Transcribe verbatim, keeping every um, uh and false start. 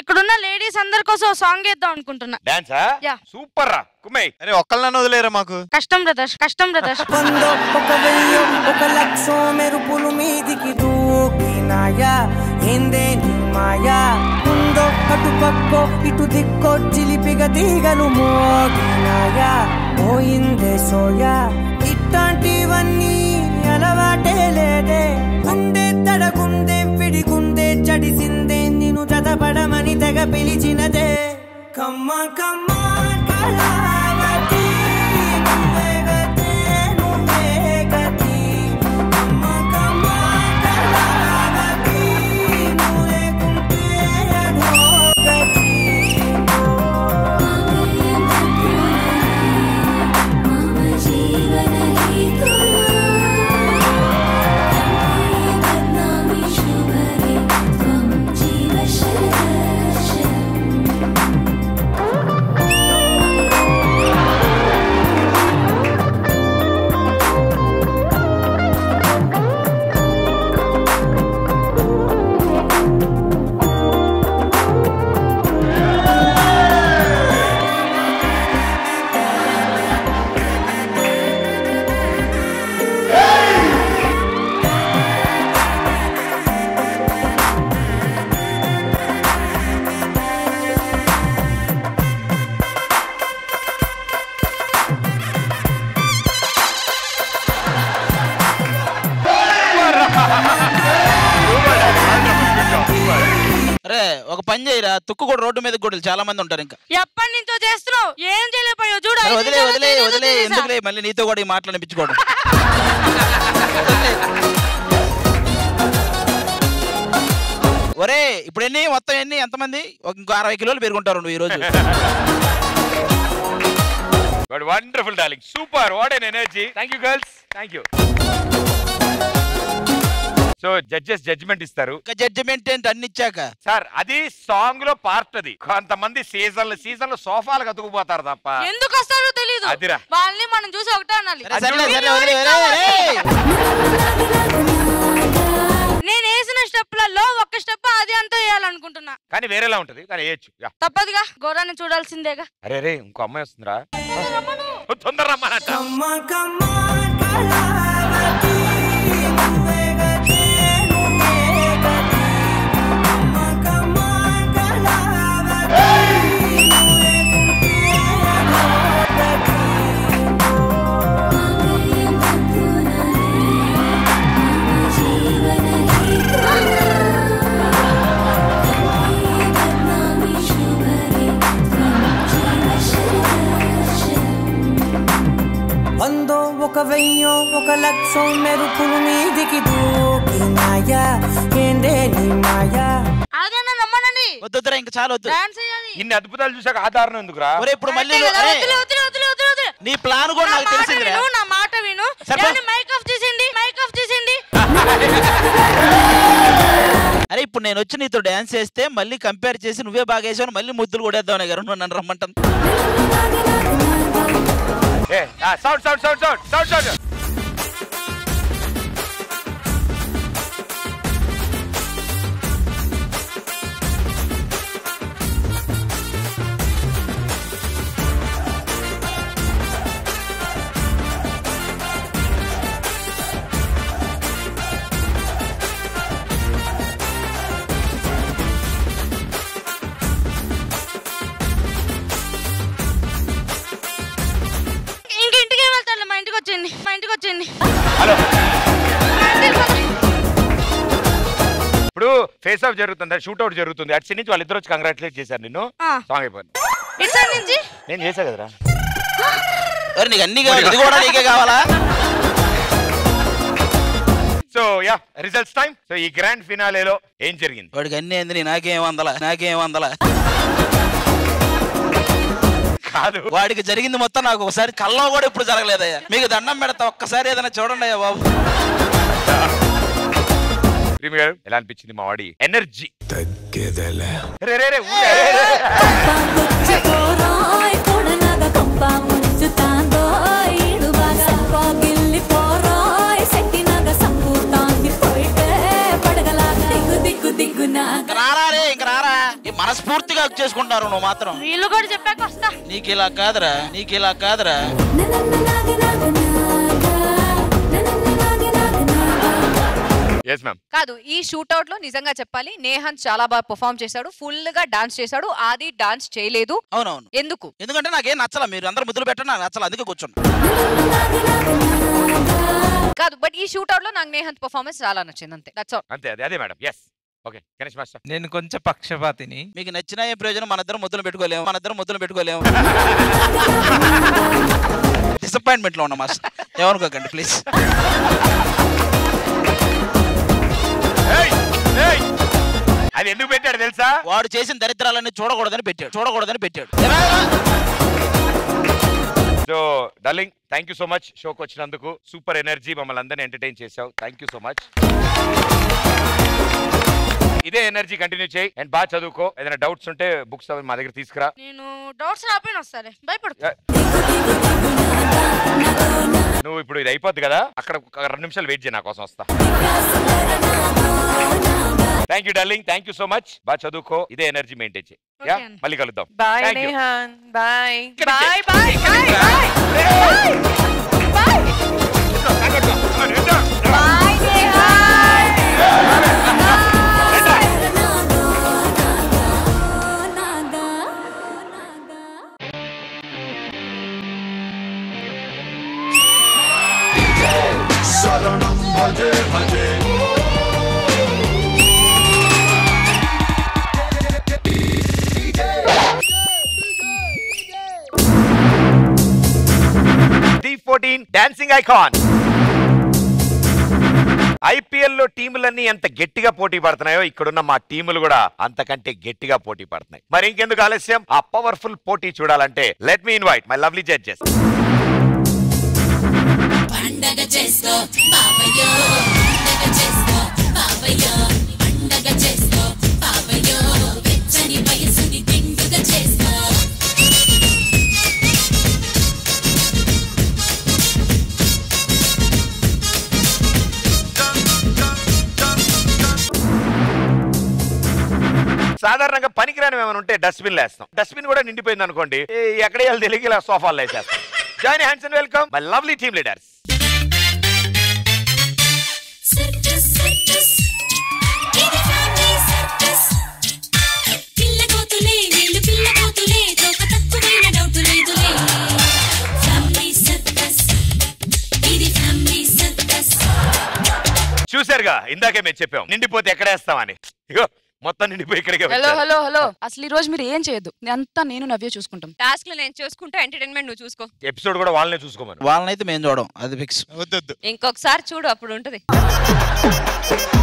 ఇక్కడున్న లేడీస్ అందరి కోసం సాంగ్ వేద్దాం అనుకుంటున్నా. డాన్సా? సూపర్ రా కుమ్మై. అరే ఒక్కళ్ళని వదిలేరా మాకు? కష్టం బ్రదర్స్, కష్టం బ్రదర్స్. ఒక లక్షం మెరుపులు మీదికి దూకినాయా ఏందే నీ మాయా ఉందో అటు పక్కో ఇటు దిక్కో చిలిపిగా తీగలు మోగినాయా పోయిందే సోయా ఇట్లాంటివన్నీ అలవాటే లేదే గుండె తడగుందే విడిగుందే చడిసిందే నిన్ను చదపడమని తెగ పిలిచినదే కమ్మ కమ్మ కళావతి నువ్వే గతే నువ్వే గతి కమ్మ కమ్మ కళావతి నువ్వే గుంటే అధోగతి మమ జీవన హేతునా బద్నామి శుభరే త్వం జీవ శరశ అరే ఒక పని చేయరా, తుక్కు కూడా రోడ్డు మీద కూడా చాలా మంది ఉంటారు. ఇంకా ఎప్పటి నుంచో చేస్తున్నావు, ఏం చేయలేకపోయావు చూడు. వదిలే వదిలే వదిలే ఎందుకులే మళ్ళీ నీతో కూడా ఈ మాటలు అనిపించుకోవడం. ఒరే ఇప్పుడు ఎన్ని మొత్తం ఎన్ని ఎంతమంది? ఇంకో అరవై కిలోలు పెరుగుంటారు నువ్వు ఈ రోజు. Wonderful darling, super, what an energy. Thank you girls, thank you. So judges judgement ఇస్తారు. జడ్జిమెంట్ ఏంటి అన్ని ఇచ్చాక? సార్ అది సాంగ్ లో పార్ట్. అది కొంతమంది సీజన్ సీజన్ లో సోఫాలు కతుకుపోతారు తప్ప ఎందుకు వస్తారో తెలియదు. అదిరా వాళ్ళని మనం చూసి ఒకటే అనాలి. నేను వేసిన స్టెప్లలో ఒక్క స్టెప్ అది అంతా వేయాలనుకుంటున్నా. కానీ వేరేలా ఉంటది, కానీ వేయచ్చు. తప్పదుగా, గోరాన్ని చూడాల్సిందేగా. అరే రే ఇంకో అమ్మాయి వస్తుందిరా, తొందర రమ్మనట. వందో ఒక వెయ్యో ఒక లక్షం మెరుపులు మీదికి దూకినాయా ఏందే నీ మాయా. అదేనా నమ్మనండి. వద్దురా ఇంకా చాలా వద్దు. ఇన్ని అద్భుతాలు చూసాక ఆధారం ఎందుకురా? ఇప్పుడు మళ్ళీ నీ ప్లాన్ కూడా నాకు తెలిసింది. నా మాట విను. మైక్ ఆఫ్ చేసింది, మైక్ ఆఫ్ చేసింది. అరే ఇప్పుడు నేను వచ్చి నీతో డాన్స్ చేస్తే మళ్ళీ కంపేర్ చేసి నువ్వే బాగా వేసావు, మళ్ళీ ముద్దులు కొడేద్దాం గారు నువ్వు నన్ను రమ్మంటాను. Sound sound sound sound sound sound ఇప్పుడు ఫేస్ ఆఫ్ జరుగుతుంది, షూట్అవుట్ జరుగుతుంది. అటు నుంచి వాళ్ళిద్దరు వచ్చి కంగ్రాచులేట్ చేశారు నిన్ను. సాంగ్ అయిపోయింది. నేను చేసా కదరా. నీకు అన్ని కావాలా? So ya results time. So ఈ గ్రాండ్ ఫినాలేలో ఏం జరిగింది? వాడికి అన్ని ఏంది, నాకేం వందల నాకేం వందల కాదు, వాడికి జరిగింది మొత్తం నాకు ఒకసారి కల్లో కూడా ఇప్పుడు జరగలేదయ్యా. మీకు దండం పెడతా, ఒక్కసారి ఏదైనా చూడండి అయ్యా బాబు. ఎలా అనిపించింది మా వాడి ఎనర్జీ? రారా రే, ఇంక రారా. మన మనస్ఫూర్తిగా చేసుకుంటున్నారు నువ్వు మాత్రం. వీళ్ళు కూడా చెప్పాక వస్తా. నీకు ఇలా కాదురా, నీకు ఇలా కాదురా. కాదు, ఈ షూట్అవుట్ లో నిజంగా చెప్పాలి నేహాంత్ చాలా బాగా పర్ఫార్మ్ చేశాడు, ఫుల్ గా డాన్స్ చేశాడు. ఆది డాన్స్ చేయలేదు. అవునవును. ఎందుకు? ఎందుకంటే నాకేం నచ్చల, మీరు అందరు ముద్దులు పెట్టండి, నాకు నచ్చల, అందుకే కూర్చున్నా. కాదు, బట్ ఈ షూట్అవుట్ లో నాకు నేహాంత్ పర్ఫార్మెన్స్ చాలా నచ్చింది, అంతే. That's all. అంతే, అదే అదే madam. yes okay Ganesh master. నేను కొంచెం పక్షపాతిని. మీకు నచ్చిన ఏ ప్రయోజనం, మన ఇద్దరం ముద్దులు పెట్టుకోలేము, మన ఇద్దరం ముద్దులు పెట్టుకోలేము. డిసప్పాయింట్మెంట్ లో ఉన్నా మాస్టర్, ఏమనుకోకండి ప్లీజ్. అది ఎందుకు పెట్టాడు తెలుసా? వాడు చేసిన దరిద్రాలన్నీ చూడకూడదని పెట్టాడు, చూడకూడదని పెట్టాడు. So darling, thank you so much షోకి వచ్చినందుకు. సూపర్ ఎనర్జీ, మమ్మల్ని అందరినీ ఎంటర్టైన్ చేసావు. Thank you so much. ఇదే ఎనర్జీ కంటిన్యూ చేయి అండ్ బాగా చదువుకో. ఏదైనా డౌట్స్ ఉంటే బుక్స్ అవి మా దగ్గర తీసుకురా. నేను డౌట్స్ రాపోయిన వస్తాలే, భయపడు. నువ్వు ఇప్పుడు ఇది అయిపోద్ది కదా, అక్కడ ఒక రెండు నిమిషాలు వెయిట్ చేయి, నా కోసం వస్తా. Thank you darling, thank you so much. బాగా చదువుకో, ఇదే ఎనర్జీ మెయింటైన్ చేయి. యా, మళ్ళీ కలుద్దాం. Bye Thank you. Nehanth. Bye ఇక్కడి బాయ్ నుంచి. Bye bye bye bye bye శరణం భజే భజే Dhee fourteen dancing icon. IPL లో టీములన్నీ ఎంత గట్టిగా పోటీ పడుతున్నాయో ఇక్కడున్న మా టీములు కూడా అంతకంటే గట్టిగా పోటీ పడుతున్నాయి. మరి ఇంకెందుకు ఆలస్యం, ఆ పవర్ఫుల్ పోటీ చూడాలంటే let me invite my lovely judges. పండగ చేసుకో బాబయ్యో, పండగ చేసుకో బాబయ్యో, పండగ చేసుకో బాబయ్యో, వెచ్చని వయసుని తిండుగా చేసుకో. సాధారణంగా పనికిరాని ఏమైనా ఉంటే డస్ట్బిన్ వేస్తాం. డస్ట్బిన్ కూడా నిండిపోయింది అనుకోండి, ఎక్కడ వెళ్ళి తెలియక ఇలా సోఫాలు వేసేస్తాం. Join hands and welcome my lovely team leaders. Circus circus ఇది ఫ్యామిలీ సర్కస్, పిల్ల కోతులే వీళ్ళు పిల్ల కోతులే, తోక తక్కువైన డౌట్ లేదులే. ఫ్యామిలీ సర్కస్ ఇది ఫ్యామిలీ సర్కస్. చూసారుగా, ఇందాకే మేము చెప్పాం నిండిపోతే ఎక్కడేస్తామని. ఇగో మొత్తం నిండిపోయి ఇక్కడికే హలో వచ్చారు. హలో హలో అసలు ఈ రోజు మీరు ఏం చేయొద్దు, అంతా నేను నవ్య చూసుకుంటాం. టాస్క్ లో నేను చూసుకుంటా, ఎంటర్టైన్మెంట్ నువ్వు చూసుకో. ఎపిసోడ్ కూడా వాళ్ళనే చూసుకోమని. వాళ్ళనైతే మేము చూడం, అది ఫిక్స్. వద్దొద్దు. ఇంకొకసారి చూడు, అప్పుడు ఉంటది.